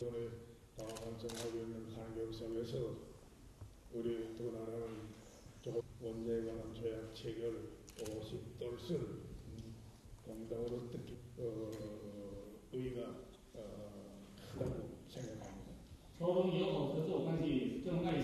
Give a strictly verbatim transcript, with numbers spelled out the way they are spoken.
이번에 완성하고 있는 한경협에서 우리 두 나라는 원자에 관한 조약 체결 오십 돌을 공동으로 뜻 어, 의의가 어, 크다고 생각합니다. 朝中友好合作关系正迈